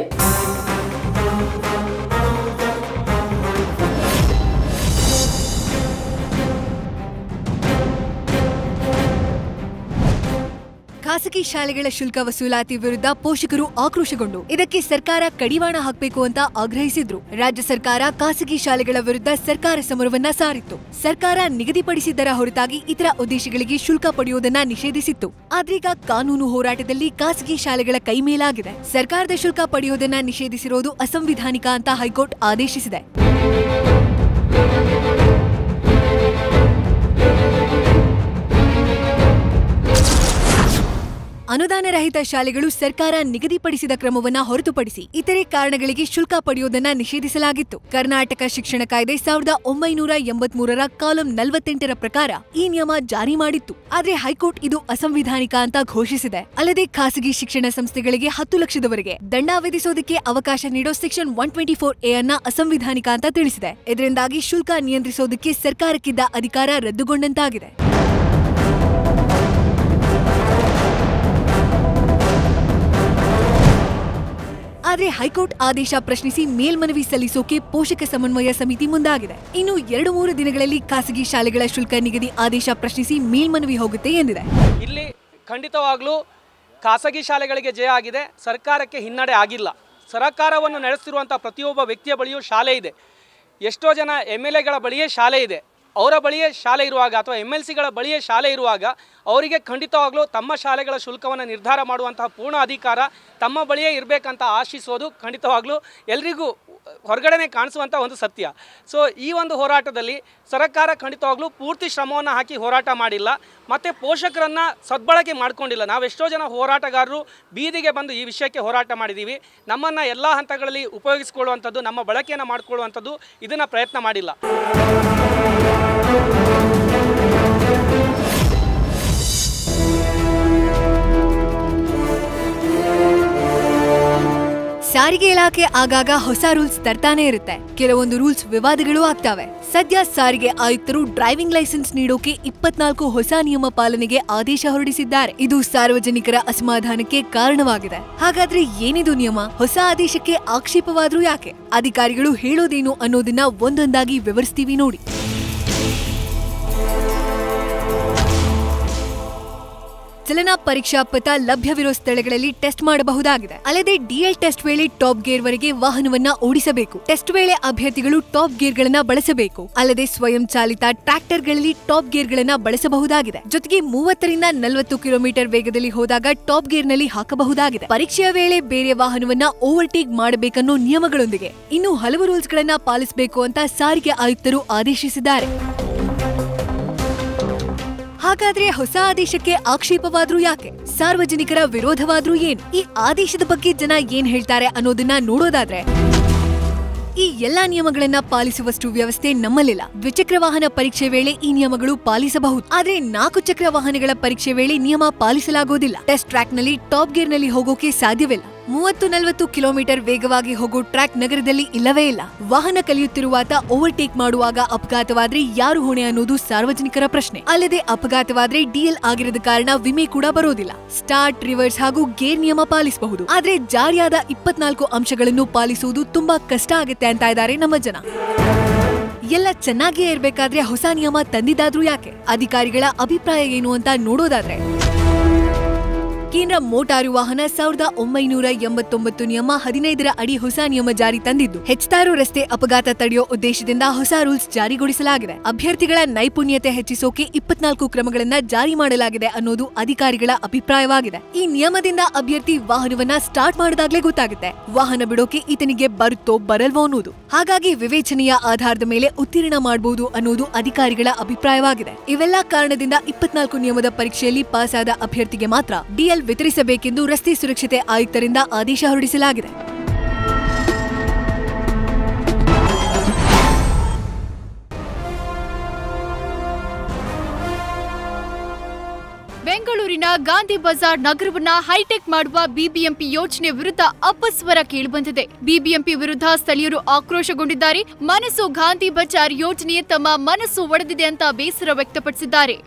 ಖಾಸಗಿ ಶಾಲೆಗಳ ಶುಲ್ಕ ವಸೂಲಾತಿ ವಿರುದ್ಧ ಪೋಷಕರು ಆಕ್ರೋಶಗೊಂಡು ಇದಕ್ಕೆ ಸರ್ಕಾರ ಕಡಿವಾಣ ಹಾಕಬೇಕು ಅಂತ ಆಗ್ರಹಿಸಿದ್ರು. ರಾಜ್ಯ ಸರ್ಕಾರ ಖಾಸಗಿ ಶಾಲೆಗಳ ವಿರುದ್ಧ ಸರ್ಕಾರ ಸಮರವನ್ನ ಸಾರಿತ್ತು. ಸರ್ಕಾರ ನಿಗದಿಪಡಿಸಿದ್ದರ ಹೊರತಾಗಿ ಇತರ ಉದ್ದೇಶಗಳಿಗೆ ಶುಲ್ಕ ಪಡೆಯುವುದನ್ನ ನಿಷೇಧಿಸಿತ್ತು. ಆದ್ರೀಗ ಕಾನೂನು ಹೋರಾಟದಲ್ಲಿ ಖಾಸಗಿ ಶಾಲೆಗಳ ಕೈಮೇಲಾಗಿದೆ. ಸರ್ಕಾರದ ಶುಲ್ಕ ಪಡೆಯುವುದನ್ನ ನಿಷೇಧಿಸಿರುವುದು ಅಸಂವಿಧಾನಿಕ ಅಂತ ಹೈಕೋರ್ಟ್ ಆದೇಶಿಸಿದೆ. ಅನುದಾನ ರಹಿತ ಶಾಲೆಗಳು ಸರ್ಕಾರ ನಿಗದಿಪಡಿಸಿದ ಕ್ರಮವನ್ನ ಹೊರತುಪಡಿಸಿ ಇತರೆ ಕಾರಣಗಳಿಗೆ ಶುಲ್ಕ ಪಡೆಯುವುದನ್ನ ನಿಷೇಧಿಸಲಾಗಿತ್ತು. ಕರ್ನಾಟಕ ಶಿಕ್ಷಣ ಕಾಯ್ದೆ 1983ರ ಕಾಲಂ 48ರ ಪ್ರಕಾರ ಈ ನಿಯಮ ಜಾರಿ ಮಾಡಿತ್ತು. ಆದ್ರೆ ಹೈಕೋರ್ಟ್ ಇದು ಅಸಂವಿಧಾನಿಕ ಅಂತ ಘೋಷಿಸಿದೆ. ಅಲ್ಲದೆ ಖಾಸಗಿ ಶಿಕ್ಷಣ ಸಂಸ್ಥೆಗಳಿಗೆ 10 ಲಕ್ಷದವರೆಗೆ ದಂಡ ವಿಧಿಸೋದಕ್ಕೆ ಅವಕಾಶ ನೀಡೋ ಸೆಕ್ಷನ್ 124A ಅನ್ನ ಅಸಂವಿಧಾನಿಕ ಅಂತ ತಿಳಿಸಿದೆ. ಇದರಿಂದಾಗಿ ಶುಲ್ಕ ನಿಯಂತ್ರಿಸೋದಕ್ಕೆ ಸರ್ಕಾರಕ್ಕಿದ್ದ ಅಧಿಕಾರ ರದ್ದುಗೊಂಡಂತಾಗಿದೆ. ಆದರೆ ಹೈಕೋರ್ಟ್ ಆದೇಶ ಪ್ರಶ್ನಿಸಿ ಮೇಲ್ಮನವಿ ಸಲ್ಲಿಸೋಕೆ ಪೋಷಕ ಸಮನ್ವಯ ಸಮಿತಿ ಮುಂದಾಗಿದೆ. ಇನ್ನು 2-3 ದಿನಗಳಲ್ಲಿ ಖಾಸಗಿ ಶಾಲೆಗಳ ಶುಲ್ಕ ನಿಗದಿ ಆದೇಶ ಪ್ರಶ್ನಿಸಿ ಮೇಲ್ಮನವಿ ಹೋಗುತ್ತೆ ಎಂದಿದೆ. ಇಲ್ಲಿ ಖಂಡಿತವಾಗ್ಲೂ ಖಾಸಗಿ ಶಾಲೆಗಳಿಗೆ ಜಯ ಆಗಿದೆ, ಸರ್ಕಾರಕ್ಕೆ ಹಿನ್ನಡೆ ಆಗಿಲ್ಲ. ಸರ್ಕಾರವನ್ನು ನಡೆಸುತ್ತಿರುವಂಥ ಪ್ರತಿಯೊಬ್ಬ ವ್ಯಕ್ತಿಯ ಬಳಿಯೂ ಶಾಲೆ ಇದೆ. ಎಷ್ಟೋ ಜನ MLAಗಳ ಬಳಿಯೇ ಶಾಲೆ ಇದೆ. ಅವರ ಬಳಿಯೇ ಶಾಲೆ ಇರುವಾಗ ಅಥವಾ MLCಗಳ ಬಳಿಯೇ ಶಾಲೆ ಇರುವಾಗ ಅವರಿಗೆ ಖಂಡಿತವಾಗ್ಲೂ ತಮ್ಮ ಶಾಲೆಗಳ ಶುಲ್ಕವನ್ನು ನಿರ್ಧಾರ ಮಾಡುವಂತಹ ಪೂರ್ಣ ಅಧಿಕಾರ ತಮ್ಮ ಬಳಿಯೇ ಇರಬೇಕಂತ ಆಶಿಸೋದು ಖಂಡಿತವಾಗ್ಲೂ ಎಲ್ರಿಗೂ ಹೊರಗಡೆನೆ ಕಾಣಿಸುವಂಥ ಒಂದು ಸತ್ಯ. ಸೊ ಈ ಒಂದು ಹೋರಾಟದಲ್ಲಿ ಸರ್ಕಾರ ಖಂಡಿತವಾಗ್ಲೂ ಪೂರ್ತಿ ಶ್ರಮವನ್ನು ಹಾಕಿ ಹೋರಾಟ ಮಾಡಿಲ್ಲ ಮತ್ತು ಪೋಷಕರನ್ನು ಸದ್ಬಳಕೆ ಮಾಡ್ಕೊಂಡಿಲ್ಲ. ನಾವೆಷ್ಟೋ ಜನ ಹೋರಾಟಗಾರರು ಬೀದಿಗೆ ಬಂದು ಈ ವಿಷಯಕ್ಕೆ ಹೋರಾಟ ಮಾಡಿದ್ದೀವಿ. ನಮ್ಮನ್ನು ಎಲ್ಲ ಹಂತಗಳಲ್ಲಿ ಉಪಯೋಗಿಸಿಕೊಳ್ಳುವಂಥದ್ದು, ನಮ್ಮ ಬಳಕೆಯನ್ನು ಮಾಡಿಕೊಳ್ಳುವಂಥದ್ದು ಇದನ್ನು ಪ್ರಯತ್ನ ಮಾಡಿಲ್ಲ. ಸಾರಿಗೆ ಇಲಾಖೆ ಆಗಾಗ ಹೊಸ ರೂಲ್ಸ್ ತರ್ತಾನೆ ಇರುತ್ತೆ. ಕೆಲವೊಂದು ರೂಲ್ಸ್ ವಿವಾದಗಳು ಆಗ್ತಾವೆ. ಸದ್ಯ ಸಾರಿಗೆ ಆಯುಕ್ತರು ಡ್ರೈವಿಂಗ್ ಲೈಸೆನ್ಸ್ ನೀಡೋಕೆ 24 ಹೊಸ ನಿಯಮ ಪಾಲನೆಗೆ ಆದೇಶ ಹೊರಡಿಸಿದ್ದಾರೆ. ಇದು ಸಾರ್ವಜನಿಕರ ಅಸಮಾಧಾನಕ್ಕೆ ಕಾರಣವಾಗಿದೆ. ಹಾಗಾದ್ರೆ ಏನಿದು ನಿಯಮ? ಹೊಸ ಆದೇಶಕ್ಕೆ ಆಕ್ಷೇಪವಾದ್ರೂ ಯಾಕೆ? ಅಧಿಕಾರಿಗಳು ಹೇಳೋದೇನು ಅನ್ನೋದನ್ನ ಒಂದೊಂದಾಗಿ ವಿವರಿಸ್ತೀವಿ ನೋಡಿ. ಚಲನಾ ಪರೀಕ್ಷಾ ಪಥ ಲಭ್ಯವಿರೋ ಸ್ಥಳಗಳಲ್ಲಿ ಟೆಸ್ಟ್ ಮಾಡಬಹುದಾಗಿದೆ. ಅಲ್ಲದೆ ಡಿಎಲ್ ಟೆಸ್ಟ್ ವೇಳೆ ಟಾಪ್ ಗೇರ್ ವರೆಗೆ ವಾಹನವನ್ನ ಓಡಿಸಬೇಕು. ಟೆಸ್ಟ್ ವೇಳೆ ಅಭ್ಯರ್ಥಿಗಳು ಟಾಪ್ ಗೇರ್ ಗಳನ್ನ ಬಳಸಬೇಕು. ಅಲ್ಲದೆ ಸ್ವಯಂ ಚಾಲಿತ ಟ್ರ್ಯಾಕ್ಟರ್ಗಳಲ್ಲಿ ಟಾಪ್ ಗೇರ್ ಗಳನ್ನ ಬಳಸಬಹುದಾಗಿದೆ. ಜೊತೆಗೆ 30 ರಿಂದ 40 ಕಿಲೋಮೀಟರ್ ವೇಗದಲ್ಲಿ ಹೋದಾಗ ಟಾಪ್ ಗೇರ್ ನಲ್ಲಿ ಹಾಕಬಹುದಾಗಿದೆ. ಪರೀಕ್ಷೆಯ ವೇಳೆ ಬೇರೆ ವಾಹನವನ್ನ ಓವರ್ಟೇಕ್ ಮಾಡಬೇಕನ್ನೋ ನಿಯಮಗಳೊಂದಿಗೆ ಇನ್ನು ಹಲವು ರೂಲ್ಸ್ ಗಳನ್ನ ಪಾಲಿಸಬೇಕು ಅಂತ ಸಾರಿಗೆ ಆಯುಕ್ತರು ಆದೇಶಿಸಿದ್ದಾರೆ. ಹಾಗಾದ್ರೆ ಹೊಸ ಆದೇಶಕ್ಕೆ ಆಕ್ಷೇಪವಾದ್ರೂ ಯಾಕೆ? ಸಾರ್ವಜನಿಕರ ವಿರೋಧವಾದ್ರೂ ಏನು? ಈ ಆದೇಶದ ಬಗ್ಗೆ ಜನ ಏನ್ ಹೇಳ್ತಾರೆ ಅನ್ನೋದನ್ನ ನೋಡೋದಾದ್ರೆ, ಈ ಎಲ್ಲಾ ನಿಯಮಗಳನ್ನ ಪಾಲಿಸುವಷ್ಟು ವ್ಯವಸ್ಥೆ ನಮ್ಮಲ್ಲಿಲ್ಲ. ದ್ವಿಚಕ್ರ ವಾಹನ ಪರೀಕ್ಷೆ ವೇಳೆ ಈ ನಿಯಮಗಳು ಪಾಲಿಸಬಹುದು. ಆದ್ರೆ 4 ಚಕ್ರ ವಾಹನಗಳ ಪರೀಕ್ಷೆ ವೇಳೆ ನಿಯಮ ಪಾಲಿಸಲಾಗೋದಿಲ್ಲ. ಟೆಸ್ಟ್ ಟ್ರ್ಯಾಕ್ ನಲ್ಲಿ ಟಾಪ್ ಗೇರ್ ನಲ್ಲಿ ಹೋಗೋಕೆ ಸಾಧ್ಯವಿಲ್ಲ. 30-40 ಕಿಲೋಮೀಟರ್ ವೇಗವಾಗಿ ಹೋಗೋ ಟ್ರ್ಯಾಕ್ ನಗರದಲ್ಲಿ ಇಲ್ಲವೇ ಇಲ್ಲ. ವಾಹನ ಕಲಿಯುತ್ತಿರುವಾತ ಓವರ್ಟೇಕ್ ಮಾಡುವಾಗ ಅಪಘಾತವಾದ್ರೆ ಯಾರು ಹೊಣೆ ಅನ್ನೋದು ಸಾರ್ವಜನಿಕರ ಪ್ರಶ್ನೆ. ಅಲ್ಲದೆ ಅಪಘಾತವಾದ್ರೆ ಡಿಎಲ್ ಆಗಿರದ ಕಾರಣ ವಿಮೆ ಕೂಡ ಬರೋದಿಲ್ಲ. ಸ್ಟಾರ್ಟ್, ರಿವರ್ಸ್ ಹಾಗೂ ಗೇರ್ ನಿಯಮ ಪಾಲಿಸಬಹುದು. ಆದ್ರೆ ಜಾರಿಯಾದ 24 ಅಂಶಗಳನ್ನು ಪಾಲಿಸುವುದು ತುಂಬಾ ಕಷ್ಟ ಆಗುತ್ತೆ ಅಂತ ಇದ್ದಾರೆ ನಮ್ಮ ಜನ. ಎಲ್ಲ ಚೆನ್ನಾಗಿಯೇ ಇರ್ಬೇಕಾದ್ರೆ ಹೊಸ ನಿಯಮ ತಂದಿದ್ದಾದ್ರೂ ಯಾಕೆ? ಅಧಿಕಾರಿಗಳ ಅಭಿಪ್ರಾಯ ಏನು ಅಂತ ನೋಡೋದಾದ್ರೆ, ಕೇಂದ್ರ ಮೋಟಾರು ವಾಹನ 1989 ನಿಯಮ 15ರ ಅಡಿ ಹೊಸ ನಿಯಮ ಜಾರಿ ತಂದಿದ್ದು, ಹೆಚ್ಚುತ್ತಾರೋ ರಸ್ತೆ ಅಪಘಾತ ತಡೆಯೋ ಉದ್ದೇಶದಿಂದ ಹೊಸ ರೂಲ್ಸ್ ಜಾರಿಗೊಳಿಸಲಾಗಿದೆ. ಅಭ್ಯರ್ಥಿಗಳ ನೈಪುಣ್ಯತೆ ಹೆಚ್ಚಿಸೋಕೆ 24 ಕ್ರಮಗಳನ್ನ ಜಾರಿ ಮಾಡಲಾಗಿದೆ ಅನ್ನೋದು ಅಧಿಕಾರಿಗಳ ಅಭಿಪ್ರಾಯವಾಗಿದೆ. ಈ ನಿಯಮದಿಂದ ಅಭ್ಯರ್ಥಿ ವಾಹನವನ್ನ ಸ್ಟಾರ್ಟ್ ಮಾಡಿದಾಗ್ಲೇ ಗೊತ್ತಾಗುತ್ತೆ ವಾಹನ ಬಿಡೋಕೆ ಈತನಿಗೆ ಬರುತ್ತೋ ಬರಲ್ವೋ ಅನ್ನೋದು. ಹಾಗಾಗಿ ವಿವೇಚನೆಯ ಆಧಾರದ ಮೇಲೆ ಉತ್ತೀರ್ಣ ಮಾಡಬಹುದು ಅನ್ನೋದು ಅಧಿಕಾರಿಗಳ ಅಭಿಪ್ರಾಯವಾಗಿದೆ. ಇವೆಲ್ಲಾ ಕಾರಣದಿಂದ 24 ನಿಯಮದ ಪರೀಕ್ಷೆಯಲ್ಲಿ ಪಾಸ್ ಆದ ಅಭ್ಯರ್ಥಿಗೆ ಮಾತ್ರ ಡಿಎಲ್ ವಿತರಿಸಬೇಕೆಂದು ರಸ್ತೆ ಸುರಕ್ಷತೆ ಆಯುಕ್ತರಿಂದ ಆದೇಶ ಹೊರಡಿಸಲಾಗಿದೆ. ಬೆಂಗಳೂರಿನ ಗಾಂಧಿ ಬಜಾರ್ ನಗರವನ್ನ ಹೈಟೆಕ್ ಮಾಡುವ ಬಿಬಿಎಂಪಿ ಯೋಜನೆ ವಿರುದ್ಧ ಅಪಸ್ವರ ಕೇಳಿಬಂದಿದೆ. ಬಿಬಿಎಂಪಿ ವಿರುದ್ಧ ಸ್ಥಳೀಯರು ಆಕ್ರೋಶಗೊಂಡಿದ್ದಾರೆ. ಮನಸ್ಸು ಗಾಂಧಿ ಬಜಾರ್ ಯೋಜನೆ ತಮ್ಮ ಮನಸ್ಸು ಒಡೆದಿದೆ ಅಂತ ಬೇಸರ ವ್ಯಕ್ತಪಡಿಸಿದ್ದಾರೆ.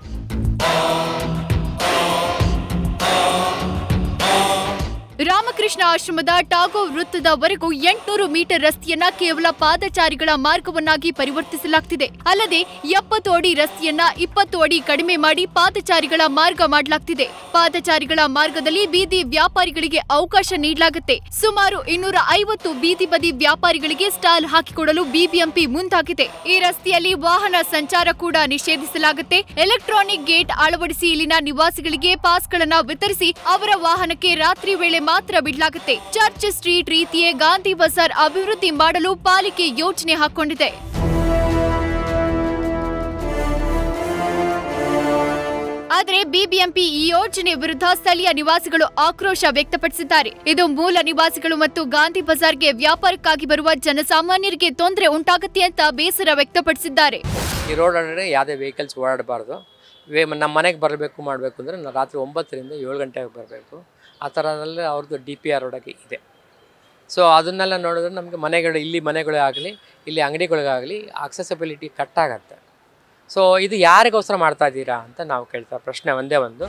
ರಾಮಕೃಷ್ಣ ಆಶ್ರಮದ ಟಾಗೋರ್ ವೃತ್ತದವರೆಗೂ 800 ಮೀಟರ್ ರಸ್ತೆಯನ್ನ ಕೇವಲ ಪಾದಚಾರಿಗಳ ಮಾರ್ಗವನ್ನಾಗಿ ಪರಿವರ್ತಿಸಲಾಗುತ್ತಿದೆ. ಅಲ್ಲದೆ 70 ಅಡಿ ರಸ್ತೆಯನ್ನ 20 ಅಡಿ ಕಡಿಮೆ ಮಾಡಿ ಪಾದಚಾರಿಗಳ ಮಾರ್ಗ ಮಾಡಲಾಗುತ್ತಿದೆ. ಪಾದಚಾರಿಗಳ ಮಾರ್ಗದಲ್ಲಿ ಬೀದಿ ವ್ಯಾಪಾರಿಗಳಿಗೆ ಅವಕಾಶ ನೀಡಲಾಗುತ್ತೆ. ಸುಮಾರು 250 ಬೀದಿ ಬದಿ ವ್ಯಾಪಾರಿಗಳಿಗೆ ಸ್ಟಾಲ್ ಹಾಕಿಕೊಡಲು ಬಿಬಿಎಂಪಿ ಮುಂದಾಗಿದೆ. ಈ ರಸ್ತೆಯಲ್ಲಿ ವಾಹನ ಸಂಚಾರ ಕೂಡ ನಿಷೇಧಿಸಲಾಗುತ್ತೆ. ಎಲೆಕ್ಟ್ರಾನಿಕ್ ಗೇಟ್ ಅಳವಡಿಸಿ ಇಲ್ಲಿನ ನಿವಾಸಿಗಳಿಗೆ ಪಾಸ್ಗಳನ್ನು ವಿತರಿಸಿ ಅವರ ವಾಹನಕ್ಕೆ ರಾತ್ರಿ ವೇಳೆ ಮಾತ್ರ ಬಿಡಲಾಗುತ್ತೆ. ಚರ್ಚ್ ಸ್ಟ್ರೀಟ್ ರೀತಿಯೇ ಗಾಂಧಿ ಬಜಾರ್ ಅಭಿವೃದ್ಧಿ ಮಾಡಲು ಪಾಲಿಕೆ ಯೋಜನೆ ಹಾಕೊಂಡಿದೆ. ಆದರೆ ಬಿಬಿಎಂಪಿ ಈ ಯೋಜನೆ ವಿರುದ್ಧ ಸ್ಥಳೀಯ ನಿವಾಸಿಗಳು ಆಕ್ರೋಶ ವ್ಯಕ್ತಪಡಿಸಿದ್ದಾರೆ. ಇದು ಮೂಲ ನಿವಾಸಿಗಳು ಮತ್ತು ಗಾಂಧಿ ಬಜಾರ್ಗೆ ವ್ಯಾಪಾರಕ್ಕಾಗಿ ಬರುವ ಜನಸಾಮಾನ್ಯರಿಗೆ ತೊಂದರೆ ಉಂಟಾಗುತ್ತೆ ಅಂತ ಬೇಸರ ವ್ಯಕ್ತಪಡಿಸಿದ್ದಾರೆ. ಈ ರೋಡ್ ಅಂದರೆ ಯಾವುದೇ ವೆಹಿಕಲ್ಸ್ ಓಡಾಡಬಾರ್ದು. ನಮ್ಮ ಮನೆಗೆ ಬರಬೇಕು ಮಾಡಬೇಕು ಅಂದರೆ ರಾತ್ರಿ 9 ರಿಂದ 7 ಗಂಟೆಗೆ ಬರಬೇಕು. ಆ ಥರದಲ್ಲೇ ಅವ್ರದ್ದು DPR ರೋಡಾಗಿ ಇದೆ. ಸೊ ಅದನ್ನೆಲ್ಲ ನೋಡಿದ್ರೆ ನಮಗೆ ಮನೆಗಳು, ಇಲ್ಲಿ ಮನೆಗಳೇ ಆಗಲಿ, ಇಲ್ಲಿ ಅಂಗಡಿಗಳಿಗಾಗಲಿ ಆಕ್ಸೆಸಿಬಿಲಿಟಿ ಕಟ್ಟಾಗತ್ತೆ. ಸೊ ಇದು ಯಾರಿಗೋಸ್ಕರ ಮಾಡ್ತಾ ಇದ್ದೀರಾ ಅಂತ ನಾವು ಕೇಳ್ತಾ ಪ್ರಶ್ನೆ ಒಂದೇ ಒಂದು.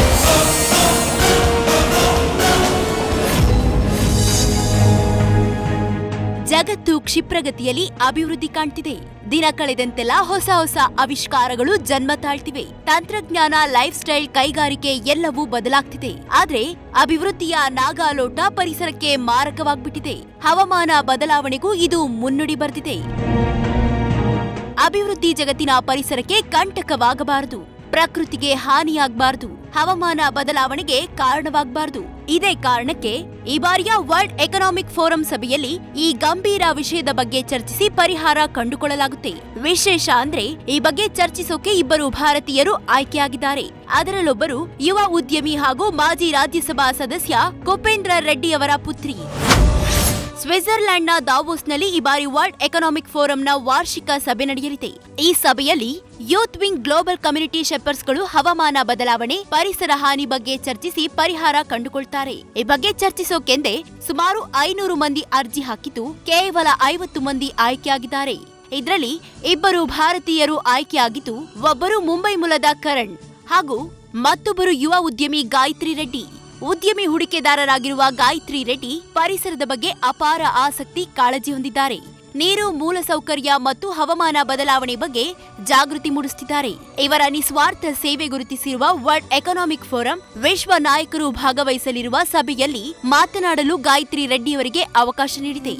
ಜಗತ್ತು ಕ್ಷಿಪ್ರಗತಿಯಲ್ಲಿ ಅಭಿವೃದ್ಧಿ ಕಾಣ್ತಿದೆ. ದಿನ ಕಳೆದಂತೆಲ್ಲ ಹೊಸ ಹೊಸ ಆವಿಷ್ಕಾರಗಳು ಜನ್ಮ ತಾಳ್ತಿವೆ. ತಂತ್ರಜ್ಞಾನ, ಲೈಫ್ ಸ್ಟೈಲ್, ಕೈಗಾರಿಕೆ ಎಲ್ಲವೂ ಬದಲಾಗ್ತಿದೆ. ಆದ್ರೆ ಅಭಿವೃದ್ಧಿಯ ನಾಗಾಲೋಟ ಪರಿಸರಕ್ಕೆ ಮಾರಕವಾಗ್ಬಿಟ್ಟಿದೆ. ಹವಾಮಾನ ಬದಲಾವಣೆಗೂ ಇದು ಮುನ್ನುಡಿ ಬರ್ತಿದೆ. ಅಭಿವೃದ್ಧಿ ಜಗತ್ತಿನ ಪರಿಸರಕ್ಕೆ ಕಂಟಕವಾಗಬಾರದು, ಪ್ರಕೃತಿಗೆ ಹಾನಿಯಾಗಬಾರದು, ಹವಾಮಾನ ಬದಲಾವಣೆಗೆ ಕಾರಣವಾಗಬಾರದು. ಇದೇ ಕಾರಣಕ್ಕೆ ಈ ಬಾರಿಯ ವರ್ಲ್ಡ್ ಎಕನಾಮಿಕ್ ಫೋರಂ ಸಭೆಯಲ್ಲಿ ಈ ಗಂಭೀರ ವಿಷಯದ ಬಗ್ಗೆ ಚರ್ಚಿಸಿ ಪರಿಹಾರ ಕಂಡುಕೊಳ್ಳಲಾಗುತ್ತೆ. ವಿಶೇಷ ಅಂದ್ರೆ ಈ ಬಗ್ಗೆ ಚರ್ಚಿಸೋಕೆ 2 ಭಾರತೀಯರು ಆಯ್ಕೆಯಾಗಿದ್ದಾರೆ. ಅದರಲ್ಲೊಬ್ಬರು ಯುವ ಉದ್ಯಮಿ ಹಾಗೂ ಮಾಜಿ ರಾಜ್ಯಸಭಾ ಸದಸ್ಯ ಕುಪೇಂದ್ರ ರೆಡ್ಡಿ ಅವರ ಪುತ್ರಿ. ಸ್ವಿಟ್ಜರ್ಲೆಂಡ್ನ ದಾವೋಸ್ನಲ್ಲಿ ಈ ಬಾರಿ ವರ್ಲ್ಡ್ ಎಕನಾಮಿಕ್ ಫೋರಂನ ವಾರ್ಷಿಕ ಸಭೆ ನಡೆಯಲಿದೆ. ಈ ಸಭೆಯಲ್ಲಿ ಯೂತ್ ವಿಂಗ್ ಗ್ಲೋಬಲ್ ಕಮ್ಯುನಿಟಿ ಶೆಪರ್ಸ್ಗಳು ಹವಾಮಾನ ಬದಲಾವಣೆ, ಪರಿಸರ ಹಾನಿ ಬಗ್ಗೆ ಚರ್ಚಿಸಿ ಪರಿಹಾರ ಕಂಡುಕೊಳ್ತಾರೆ. ಈ ಬಗ್ಗೆ ಚರ್ಚಿಸೋಕೆಂದೇ ಸುಮಾರು 500 ಮಂದಿ ಅರ್ಜಿ ಹಾಕಿದ್ದು ಕೇವಲ 50 ಮಂದಿ ಆಯ್ಕೆಯಾಗಿದ್ದಾರೆ. ಇದರಲ್ಲಿ 2 ಭಾರತೀಯರು ಆಯ್ಕೆಯಾಗಿದ್ದು, ಒಬ್ಬರು ಮುಂಬೈ ಮೂಲದ ಕರಣ್ ಹಾಗೂ ಮತ್ತೊಬ್ಬರು ಯುವ ಉದ್ಯಮಿ ಗಾಯತ್ರಿ ರೆಡ್ಡಿ. ಉದ್ಯಮಿ ಹೂಡಿಕೆದಾರರಾಗಿರುವ ಗಾಯತ್ರಿ ರೆಡ್ಡಿ ಪರಿಸರದ ಬಗ್ಗೆ ಅಪಾರ ಆಸಕ್ತಿ, ಕಾಳಜಿ ಹೊಂದಿದ್ದಾರೆ. ನೀರು, ಮೂಲಸೌಕರ್ಯ ಮತ್ತು ಹವಾಮಾನ ಬದಲಾವಣೆ ಬಗ್ಗೆ ಜಾಗೃತಿ ಮೂಡಿಸುತ್ತಿದ್ದಾರೆ. ಇವರ ನಿಸ್ವಾರ್ಥ ಸೇವೆ ಗುರುತಿಸಿರುವ ವರ್ಲ್ಡ್ ಎಕನಾಮಿಕ್ ಫೋರಂ ವಿಶ್ವ ನಾಯಕರು ಭಾಗವಹಿಸಲಿರುವ ಸಭೆಯಲ್ಲಿ ಮಾತನಾಡಲು ಗಾಯತ್ರಿ ರೆಡ್ಡಿಯವರಿಗೆ ಅವಕಾಶ ನೀಡಿದೆ.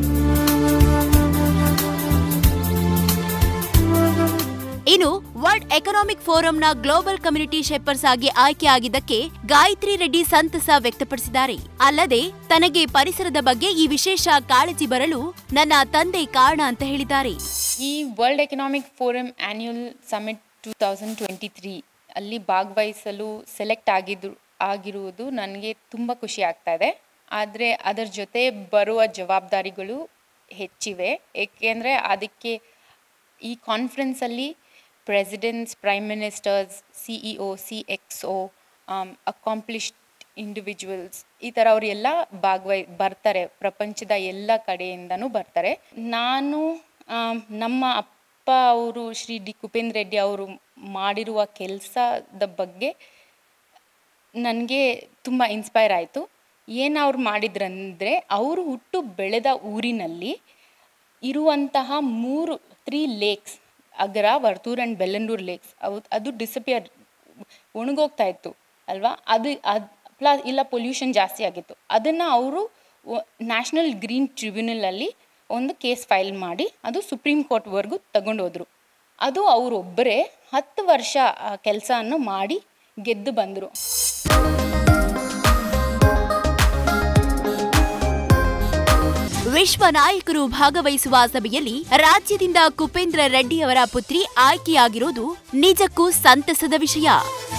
ಇನ್ನು ವರ್ಲ್ಡ್ ಎಕನಾಮಿಕ್ ಫೋರಂನ ಗ್ಲೋಬಲ್ ಕಮ್ಯುನಿಟಿ ಶೆಪರ್ಸ್ ಆಗಿ ಆಯ್ಕೆಯಾಗಿದ್ದಕ್ಕೆ ಗಾಯತ್ರಿ ರೆಡ್ಡಿ ಸಂತಸ ವ್ಯಕ್ತಪಡಿಸಿದ್ದಾರೆ. ಅಲ್ಲದೆ ತನಗೆ ಪರಿಸರದ ಬಗ್ಗೆ ಈ ವಿಶೇಷ ಕಾಳಜಿ ಬರಲು ನನ್ನ ತಂದೆ ಕಾರಣ ಅಂತ ಹೇಳಿದ್ದಾರೆ. ಈ world economic forum annual summit 2023 ಅಲ್ಲಿ ಭಾಗವಹಿಸಲು ಸೆಲೆಕ್ಟ್ ಆಗಿರುವುದು ನನಗೆ ತುಂಬ ಖುಷಿ ಆಗ್ತಾ ಇದೆ. ಆದರೆ ಅದರ ಜೊತೆ ಬರುವ ಜವಾಬ್ದಾರಿಗಳು ಹೆಚ್ಚಿವೆ. ಏಕೆಂದರೆ ಅದಕ್ಕೆ ಈ ಕಾನ್ಫರೆನ್ಸಲ್ಲಿ presidents, prime ministers, CEO, CXO, accomplished individuals ಈ ಥರ ಅವರೆಲ್ಲ ಬರ್ತಾರೆ. ಪ್ರಪಂಚದ ಎಲ್ಲ ಕಡೆಯಿಂದನೂ ಬರ್ತಾರೆ. ನಾನು ನಮ್ಮ ಅಪ್ಪ ಅವರು ಶ್ರೀ ಡಿ ಕುಪೇಂದ್ರ ರೆಡ್ಡಿ ಅವರು ಮಾಡಿರುವ ಕೆಲಸದ ಬಗ್ಗೆ ನನಗೆ ತುಂಬ ಇನ್ಸ್ಪೈರ್ ಆಯಿತು. ಏನು ಅವ್ರು ಮಾಡಿದ್ರಂದರೆ, ಅವರು ಹುಟ್ಟು ಬೆಳೆದ ಊರಿನಲ್ಲಿ ಇರುವಂತಹ 3 lakes, Agara, Varthur and Bellandur lakes, ಅದು ಡಿಸಪಿಯರ್, ಒಣಗೋಗ್ತಾ ಇತ್ತು ಅಲ್ವಾ. ಅದು ಇಲ್ಲ ಪೊಲ್ಯೂಷನ್ ಜಾಸ್ತಿ ಆಗಿತ್ತು. ಅದನ್ನು ಅವರು ನ್ಯಾಷನಲ್ ಗ್ರೀನ್ ಟ್ರಿಬ್ಯುನಲಲ್ಲಿ ಒಂದು ಕೇಸ್ ಫೈಲ್ ಮಾಡಿ ಅದು ಸುಪ್ರೀಂ ಕೋರ್ಟ್ವರೆಗೂ ತಗೊಂಡೋದ್ರು. ಅದು ಅವರೊಬ್ಬರೇ 10 ವರ್ಷ ಆ ಕೆಲಸವನ್ನು ಮಾಡಿ ಗೆದ್ದು ಬಂದರು. ವಿಶ್ವ ನಾಯಕರು ಭಾಗವಹಿಸುವ ಸಭೆಯಲ್ಲಿ ರಾಜ್ಯದಿಂದ ಕುಪೇಂದ್ರ ರೆಡ್ಡಿಯವರ ಪುತ್ರಿ ಆಯ್ಕೆಯಾಗಿರುವುದು ನಿಜಕ್ಕೂ ಸಂತಸದ ವಿಷಯ.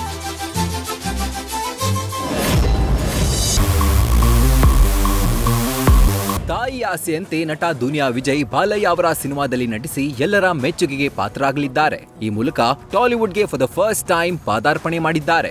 ತಾಯಿ ಆಸೆಯಂತೆ ನಟ ದುನಿಯಾ ವಿಜಯ್ ಬಾಲಯ್ಯ ಅವರ ಸಿನಿಮಾದಲ್ಲಿ ನಟಿಸಿ ಎಲ್ಲರ ಮೆಚ್ಚುಗೆಗೆ ಪಾತ್ರರಾಗಲಿದ್ದಾರೆ. ಈ ಮೂಲಕ ಟಾಲಿವುಡ್ಗೆ ಫಾರ್ ದ ಫಸ್ಟ್ ಟೈಮ್ ಪಾದಾರ್ಪಣೆ ಮಾಡಿದ್ದಾರೆ.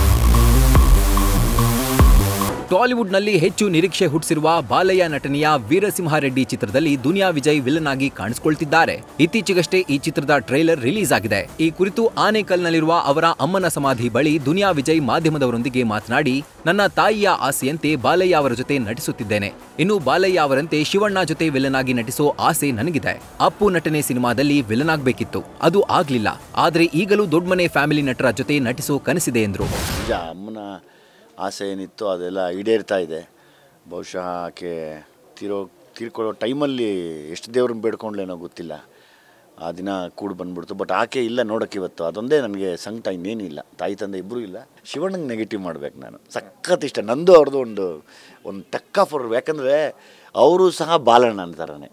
ಟಾಲಿವುಡ್ನಲ್ಲಿ ಹೆಚ್ಚು ನಿರೀಕ್ಷೆ ಹುಟ್ಟಿಸಿರುವ ಬಾಲಯ್ಯ ನಟನೆಯ ವೀರಸಿಂಹಾರೆಡ್ಡಿ ಚಿತ್ರದಲ್ಲಿ ದುನಿಯಾ ವಿಜಯ್ ವಿಲನ್ ಆಗಿ ಕಾಣಿಸಿಕೊಳ್ತಿದ್ದಾರೆ. ಇತ್ತೀಚೆಗಷ್ಟೇ ಈ ಚಿತ್ರದ ಟ್ರೈಲರ್ ರಿಲೀಸ್ ಆಗಿದೆ. ಈ ಕುರಿತು ಆನೇಕಲ್ನಲ್ಲಿರುವ ಅವರ ಅಮ್ಮನ ಸಮಾಧಿ ಬಳಿ ದುನಿಯಾ ವಿಜಯ್ ಮಾಧ್ಯಮದವರೊಂದಿಗೆ ಮಾತನಾಡಿ, ನನ್ನ ತಾಯಿಯ ಆಸೆಯಂತೆ ಬಾಲಯ್ಯ ಅವರ ಜೊತೆ ನಟಿಸುತ್ತಿದ್ದೇನೆ. ಇನ್ನು ಬಾಲಯ್ಯ ಅವರಂತೆ ಶಿವಣ್ಣ ಜೊತೆ ವಿಲನ್ ಆಗಿ ನಟಿಸೋ ಆಸೆ ನನಗಿದೆ. ಅಪ್ಪು ನಟನೆ ಸಿನಿಮಾದಲ್ಲಿ ವಿಲನ್ ಆಗಬೇಕಿತ್ತು, ಅದು ಆಗ್ಲಿಲ್ಲ. ಆದ್ರೆ ಈಗಲೂ ದೊಡ್ಡಮನೆ ಫ್ಯಾಮಿಲಿ ನಟರ ಜೊತೆ ನಟಿಸೋ ಕನಸಿದೆ ಎಂದರು. ಆಸೆ ಏನಿತ್ತು ಅದೆಲ್ಲ ಈಡೇರ್ತಾ ಇದೆ. ಬಹುಶಃ ಆಕೆ ತೀರ್ಕೊಳ್ಳೋ ಟೈಮಲ್ಲಿ ಎಷ್ಟು ದೇವ್ರನ್ನ ಬೇಡ್ಕೊಂಡ್ಲೇನೋ ಗೊತ್ತಿಲ್ಲ, ಆ ದಿನ ಕೂಡ ಬಂದ್ಬಿಡ್ತು. ಬಟ್ ಆಕೆ ಇಲ್ಲ ನೋಡೋಕ್ಕೆ ಇವತ್ತು. ಅದೊಂದೇ ನನಗೆ ಸಂಕಟ, ಇನ್ನೇನು ಇಲ್ಲ. ತಾಯಿ ತಂದೆ ಇಬ್ಬರೂ ಇಲ್ಲ. ಶಿವಣ್ಣಂಗೆ ನೆಗೆಟಿವ್ ಮಾಡ್ಬೇಕು ನಾನು. ಸಖತ್ ಇಷ್ಟ ನಂದು ಅವ್ರದ್ದು ಒಂದು ಟಕ್ಕ ಫಾರ್. ಯಾಕಂದರೆ ಅವರು ಸಹ ಬಾಲಣ್ಣ ಅಂತಾರೇ.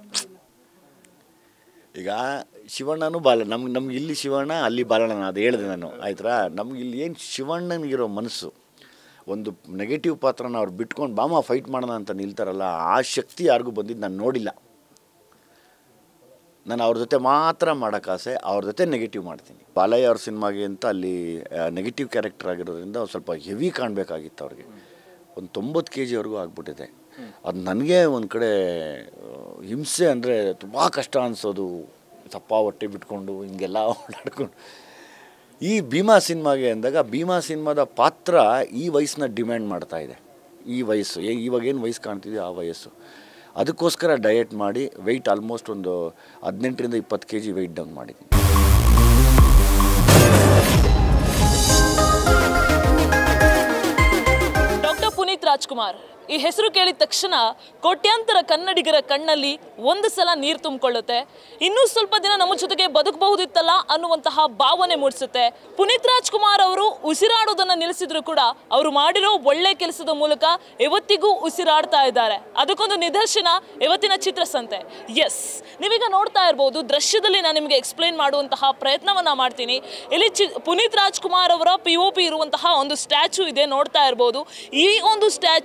ಈಗ ಶಿವಣ್ಣನೂ ನಮ್ಗೆ ಇಲ್ಲಿ ಶಿವಣ್ಣ, ಅಲ್ಲಿ ಬಾಲಣ್ಣ, ಅದು ಹೇಳಿದೆ ನಾನು, ಆಯ್ತಾ. ನಮ್ಗೆ ಇಲ್ಲಿ ಏನು ಶಿವಣ್ಣನಿಗಿರೋ ಮನಸ್ಸು, ಒಂದು ನೆಗೆಟಿವ್ ಪಾತ್ರನ ಅವ್ರು ಬಿಟ್ಕೊಂಡು ಬಾಮ ಫೈಟ್ ಮಾಡೋಣ ಅಂತ ನಿಲ್ತಾರಲ್ಲ, ಆ ಶಕ್ತಿ ಯಾರಿಗೂ ಬಂದಿದ್ದು ನಾನು ನೋಡಿಲ್ಲ. ನಾನು ಅವ್ರ ಜೊತೆ ಮಾತ್ರ ಮಾಡೋಕ್ಕಾಸೆ, ಅವ್ರ ಜೊತೆ ನೆಗೆಟಿವ್ ಮಾಡ್ತೀನಿ. ಬಾಲಯ್ಯ ಅವ್ರ ಸಿನಿಮಾಗೆ ಅಂತ ಅಲ್ಲಿ ನೆಗೆಟಿವ್ ಕ್ಯಾರೆಕ್ಟರ್ ಆಗಿರೋದ್ರಿಂದ ಸ್ವಲ್ಪ ಹೆವಿ ಕಾಣಬೇಕಾಗಿತ್ತು ಅವ್ರಿಗೆ. ಒಂದು 90 kgವರೆಗೂ ಆಗ್ಬಿಟ್ಟಿದೆ. ಅದು ನನಗೆ ಒಂದು ಕಡೆ ಹಿಂಸೆ ಅಂದರೆ ತುಂಬ ಕಷ್ಟ ಅನಿಸೋದು. ತಪ್ಪ ಹೊಟ್ಟೆ ಬಿಟ್ಕೊಂಡು ಹಿಂಗೆಲ್ಲ ಓಡಾಡ್ಕೊಂಡು. ಈ ಭೀಮಾ ಸಿನಿಮಾಗೆ ಅಂದಾಗ ಭೀಮಾ ಸಿನಿಮಾದ ಪಾತ್ರ ಈ ವಯಸ್ಸನ್ನ ಡಿಮ್ಯಾಂಡ್ ಮಾಡ್ತಾ ಇದೆ. ಈ ವಯಸ್ಸು ಇವಾಗೇನು ವಯಸ್ಸು ಕಾಣ್ತಿದೆಯೋ ಆ ವಯಸ್ಸು. ಅದಕ್ಕೋಸ್ಕರ ಡಯಟ್ ಮಾಡಿ ವೆಯ್ಟ್ ಆಲ್ಮೋಸ್ಟ್ ಒಂದು 18ರಿಂದ 20 kg ವೆಯ್ಟ್ ಡೌನ್ ಮಾಡಿದ್ದೀನಿ. ಡಾಕ್ಟರ್ ಪುನೀತ್ ರಾಜ್ಕುಮಾರ್ ಈ ಹೆಸರು ಕೇಳಿದ ತಕ್ಷಣ ಕೋಟ್ಯಾಂತರ ಕನ್ನಡಿಗರ ಕಣ್ಣಲ್ಲಿ ಒಂದು ಸಲ ನೀರು ತುಂಬಿಕೊಳ್ಳುತ್ತೆ. ಇನ್ನೂ ಸ್ವಲ್ಪ ದಿನ ನಮ್ಮ ಜೊತೆಗೆ ಬದುಕಬಹುದಿತ್ತಲ್ಲ ಅನ್ನುವಂತಹ ಭಾವನೆ ಮೂಡಿಸುತ್ತೆ. ಪುನೀತ್ ರಾಜ್ಕುಮಾರ್ ಅವರು ಉಸಿರಾಡೋದನ್ನ ನಿಲ್ಲಿಸಿದ್ರು ಕೂಡ ಅವರು ಮಾಡಿರೋ ಒಳ್ಳೆ ಕೆಲಸದ ಮೂಲಕ ಇವತ್ತಿಗೂ ಉಸಿರಾಡ್ತಾ ಇದ್ದಾರೆ. ಅದಕ್ಕೊಂದು ನಿದರ್ಶನ ಇವತ್ತಿನ ಚಿತ್ರಸಂತೆ. ಎಸ್, ನೀವೀಗ ನೋಡ್ತಾ ಇರ್ಬೋದು, ದೃಶ್ಯದಲ್ಲಿ ನಾನು ನಿಮಗೆ ಎಕ್ಸ್ಪ್ಲೇನ್ ಮಾಡುವಂತಹ ಪ್ರಯತ್ನವನ್ನ ಮಾಡ್ತೀನಿ. ಇಲ್ಲಿ ಪುನೀತ್ ರಾಜ್ಕುಮಾರ್ ಅವರ POP ಇರುವಂತಹ ಒಂದು ಸ್ಟ್ಯಾಚು ಇದೆ, ನೋಡ್ತಾ ಇರ್ಬೋದು. ಈ ಒಂದು ಸ್ಟ್ಯಾಚು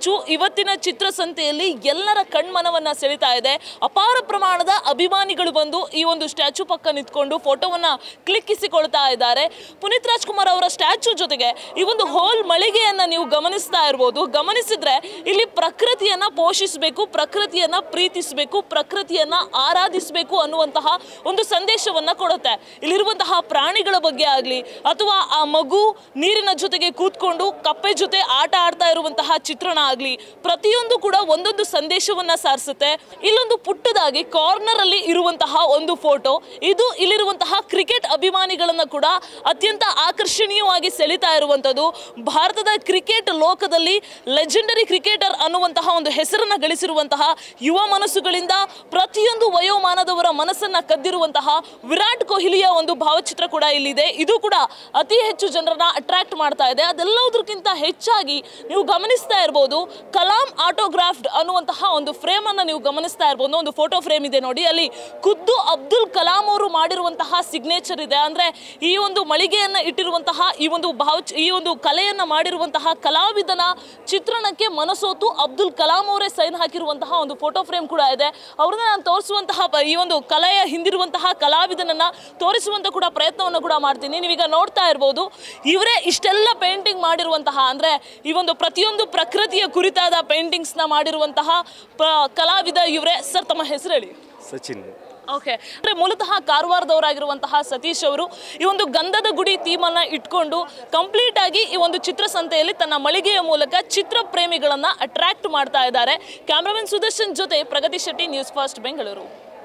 ಇವತ್ತಿನ ಚಿತ್ರಸಂತೆಯಲ್ಲಿ ಎಲ್ಲರ ಕಣ್ಮನವನ್ನ ಸೆಳೀತಾ ಇದೆ. ಅಪಾರ ಪ್ರಮಾಣದ ಅಭಿಮಾನಿಗಳು ಬಂದು ಈ ಒಂದು ಸ್ಟ್ಯಾಚು ಪಕ್ಕ ನಿಂತ್ಕೊಂಡು ಫೋಟೋವನ್ನ ಕ್ಲಿಕ್ಕಿಸಿಕೊಳ್ತಾ ಇದ್ದಾರೆ. ಪುನೀತ್ ರಾಜ್ಕುಮಾರ್ ಅವರ ಸ್ಟ್ಯಾಚು ಜೊತೆಗೆ ಈ ಒಂದು ಹೋಲ್ ಮಳಿಗೆಯನ್ನ ನೀವು ಗಮನಿಸ್ತಾ ಇರಬಹುದು. ಗಮನಿಸಿದ್ರೆ ಇಲ್ಲಿ ಪ್ರಕೃತಿಯನ್ನ ಪೋಷಿಸಬೇಕು, ಪ್ರಕೃತಿಯನ್ನ ಪ್ರೀತಿಸಬೇಕು, ಪ್ರಕೃತಿಯನ್ನ ಆರಾಧಿಸಬೇಕು ಅನ್ನುವಂತಹ ಒಂದು ಸಂದೇಶವನ್ನ ಕೊಡುತ್ತೆ. ಇಲ್ಲಿರುವಂತಹ ಪ್ರಾಣಿಗಳ ಬಗ್ಗೆ ಆಗಲಿ ಅಥವಾ ಆ ಮಗು ನೀರಿನ ಜೊತೆಗೆ ಕೂತ್ಕೊಂಡು ಕಪ್ಪೆ ಜೊತೆ ಆಟ ಆಡ್ತಾ ಇರುವಂತಹ ಚಿತ್ರಣ ಆಗಲಿ, ಪ್ರತಿಯೊಂದು ಕೂಡ ಒಂದೊಂದು ಸಂದೇಶವನ್ನ ಸಾರಿಸುತ್ತೆ. ಇಲ್ಲೊಂದು ಪುಟ್ಟದಾಗಿ ಕಾರ್ನರ್ ಅಲ್ಲಿ ಇರುವಂತಹ ಒಂದು ಫೋಟೋ, ಇದು ಇಲ್ಲಿರುವಂತಹ ಕ್ರಿಕೆಟ್ ಅಭಿಮಾನಿಗಳನ್ನ ಕೂಡ ಅತ್ಯಂತ ಆಕರ್ಷಣೀಯವಾಗಿ ಸೆಳೀತಾ ಇರುವಂತದ್ದು. ಭಾರತದ ಕ್ರಿಕೆಟ್ ಲೋಕದಲ್ಲಿ ಲೆಜೆಂಡರಿ ಕ್ರಿಕೆಟರ್ ಅನ್ನುವಂತಹ ಒಂದು ಹೆಸರನ್ನ ಗಳಿಸಿರುವಂತಹ ಯುವ ಮನಸ್ಸುಗಳಿಂದ ಪ್ರತಿಯೊಂದು ವಯೋಮಾನದವರ ಮನಸ್ಸನ್ನ ಕದ್ದಿರುವಂತಹ ವಿರಾಟ್ ಕೊಹ್ಲಿಯ ಒಂದು ಭಾವಚಿತ್ರ ಕೂಡ ಇಲ್ಲಿದೆ. ಇದು ಕೂಡ ಅತಿ ಹೆಚ್ಚು ಜನರನ್ನ ಅಟ್ರಾಕ್ಟ್ ಮಾಡ್ತಾ ಇದೆ. ಅದೆಲ್ಲದಕ್ಕಿಂತ ಹೆಚ್ಚಾಗಿ ನೀವು ಗಮನಿಸ್ತಾ ಇರಬಹುದು, ಕಲಾಂ ಆಟೋಗ್ರಾಫ್ಡ್ ಅನ್ನುವಂತಹ ಒಂದು ಫ್ರೇಮ್ ಅನ್ನ ನೀವು ಗಮನಿಸ್ತಾ ಇರಬಹುದು. ಒಂದು ಫೋಟೋ ಫ್ರೇಮ್ ಇದೆ ನೋಡಿ, ಅಲ್ಲಿ ಖುದ್ದು ಅಬ್ದುಲ್ ಕಲಾಂ ಅವರು ಮಾಡಿರುವಂತಹ ಸಿಗ್ನೇಚರ್ ಇದೆ. ಅಂದ್ರೆ ಈ ಒಂದು ಮಳಿಗೆಯನ್ನ ಇಟ್ಟಿರುವಂತಹ ಈ ಒಂದು ಕಲೆಯನ್ನ ಮಾಡಿರುವಂತಹ ಕಲಾವಿದನ ಚಿತ್ರಣಕ್ಕೆ ಮನಸೋತು ಅಬ್ದುಲ್ ಕಲಾಂ ಅವರೇ ಸೈನ್ ಹಾಕಿರುವಂತಹ ಒಂದು ಫೋಟೋ ಫ್ರೇಮ್ ಕೂಡ ಇದೆ. ಅವ್ರನ್ನ ನಾನು ತೋರಿಸುವಂತಹ ಈ ಒಂದು ಕಲೆಯ ಹಿಂದಿರುವಂತಹ ಕಲಾವಿದನನ್ನ ತೋರಿಸುವಂತ ಕೂಡ ಪ್ರಯತ್ನವನ್ನು ಕೂಡ ಮಾಡ್ತೀನಿ. ನೀವೀಗ ನೋಡ್ತಾ ಇರಬಹುದು, ಇವರೇ ಇಷ್ಟೆಲ್ಲ ಪೇಂಟಿಂಗ್ ಮಾಡಿರುವಂತಹ, ಅಂದ್ರೆ ಈ ಒಂದು ಪ್ರತಿಯೊಂದು ಪ್ರಕೃತಿಯ ಕುರಿತಾದ ಪೇಂಟಿಂಗ್ಸ್ ನ ಮಾಡಿರುವಂತಹ ಕಲಾವಿದ ಇವರೇ. ಸರ್, ತಮ್ಮ ಹೆಸರು ಹೇಳಿ. ಸಚಿನ್. ಓಕೆ, ಅಂದ್ರೆ ಮೂಲತಃ ಕಾರವಾರದವರಾಗಿರುವಂತಹ ಸತೀಶ್ ಅವರು ಈ ಒಂದು ಗಂಧದ ಗುಡಿ ಥೀಮ್ ಅನ್ನ ಇಟ್ಕೊಂಡು ಕಂಪ್ಲೀಟ್ ಆಗಿ ಈ ಒಂದು ಚಿತ್ರಸಂತೆಯಲ್ಲಿ ತನ್ನ ಮಳಿಗೆಯ ಮೂಲಕ ಚಿತ್ರ ಪ್ರೇಮಿಗಳನ್ನ ಅಟ್ರಾಕ್ಟ್ ಮಾಡ್ತಾ ಇದ್ದಾರೆ. ಕ್ಯಾಮರಾಮನ್ ಸುದರ್ಶನ್ ಜೊತೆ ಪ್ರಗತಿ ಶೆಟ್ಟಿ, ನ್ಯೂಸ್ ಫಸ್ಟ್, ಬೆಂಗಳೂರು.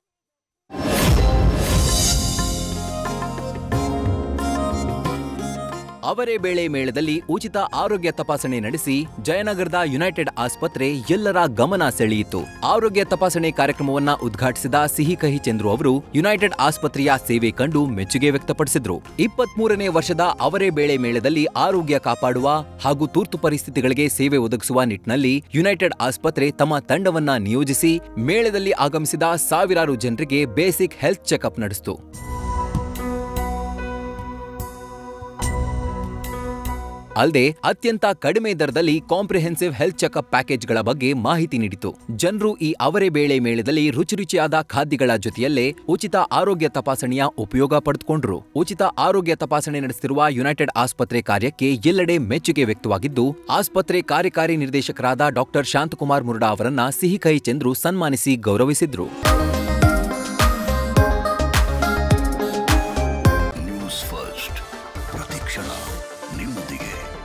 ಅವರೇ ಬೇಳೆ ಮೇಳದಲ್ಲಿ ಉಚಿತ ಆರೋಗ್ಯ ತಪಾಸಣೆ ನಡೆಸಿ ಜಯನಗರದ ಯುನೈಟೆಡ್ ಆಸ್ಪತ್ರೆ ಎಲ್ಲರ ಗಮನ ಸೆಳೆಯಿತು. ಆರೋಗ್ಯ ತಪಾಸಣೆ ಕಾರ್ಯಕ್ರಮವನ್ನ ಉದ್ಘಾಟಿಸಿದ ಸಿಹಿ ಕಹಿ ಚಂದ್ರು ಅವರು ಯುನೈಟೆಡ್ ಆಸ್ಪತ್ರೆಯ ಸೇವೆ ಕಂಡು ಮೆಚ್ಚುಗೆ ವ್ಯಕ್ತಪಡಿಸಿದ್ರು. 23ನೇ ವರ್ಷದ ಅವರೇ ಬೇಳೆ ಮೇಳದಲ್ಲಿ ಆರೋಗ್ಯ ಕಾಪಾಡುವ ಹಾಗೂ ತುರ್ತು ಪರಿಸ್ಥಿತಿಗಳಿಗೆ ಸೇವೆ ಒದಗಿಸುವ ನಿಟ್ಟಿನಲ್ಲಿ ಯುನೈಟೆಡ್ ಆಸ್ಪತ್ರೆ ತಮ್ಮ ತಂಡವನ್ನ ನಿಯೋಜಿಸಿ ಮೇಳದಲ್ಲಿ ಆಗಮಿಸಿದ ಸಾವಿರಾರು ಜನರಿಗೆ ಬೇಸಿಕ್ ಹೆಲ್ತ್ ಚೆಕ್ಅಪ್ ನಡೆಸಿತು. ಅಲ್ಲದೆ ಅತ್ಯಂತ ಕಡಿಮೆ ದರದಲ್ಲಿ ಕಾಂಪ್ರಿಹೆನ್ಸಿವ್ ಹೆಲ್ತ್ ಚೆಕ್ಅಪ್ ಪ್ಯಾಕೇಜ್ಗಳ ಬಗ್ಗೆ ಮಾಹಿತಿ ನೀಡಿತು. ಜನರು ಈ ಅವರೇ ಬೇಳೆ ಮೇಳದಲ್ಲಿ ರುಚಿರುಚಿಯಾದ ಖಾದ್ಯಗಳ ಜೊತೆಯಲ್ಲೇ ಉಚಿತ ಆರೋಗ್ಯ ತಪಾಸಣೆಯ ಉಪಯೋಗ ಪಡೆದುಕೊಂಡರು. ಉಚಿತ ಆರೋಗ್ಯ ತಪಾಸಣೆ ನಡೆಸುತ್ತಿರುವ ಯುನೈಟೆಡ್ ಆಸ್ಪತ್ರೆ ಕಾರ್ಯಕ್ಕೆ ಎಲ್ಲೆಡೆ ಮೆಚ್ಚುಗೆ ವ್ಯಕ್ತವಾಗಿದ್ದು, ಆಸ್ಪತ್ರೆ ಕಾರ್ಯಕಾರಿ ನಿರ್ದೇಶಕರಾದ ಡಾಕ್ಟರ್ ಶಾಂತಕುಮಾರ್ ಮುರ್ಡಾ ಅವರನ್ನ ಸಿಹಿ ಕಹಿ ಚಂದ್ರು ಸನ್ಮಾನಿಸಿ ಗೌರವಿಸಿದ್ರು. ನ್ಯೂಸ್ ಫಸ್ಟ್, ಪ್ರತಿಕ್ಷಣ ನಿಮ್ಮೊಂದಿಗೆ.